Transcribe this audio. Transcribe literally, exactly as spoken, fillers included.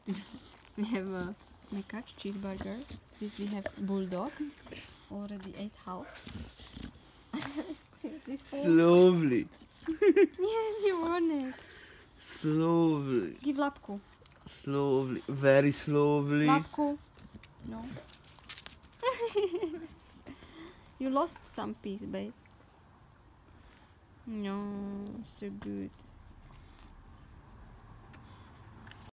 We have a McCatch cheeseburger. This we have bulldog. Already ate half. Seriously, full. Slowly. Yes, you want it. Slowly. Give lapku. Slowly. Very slowly. Lapku. No. You lost some piece, babe. No, so good.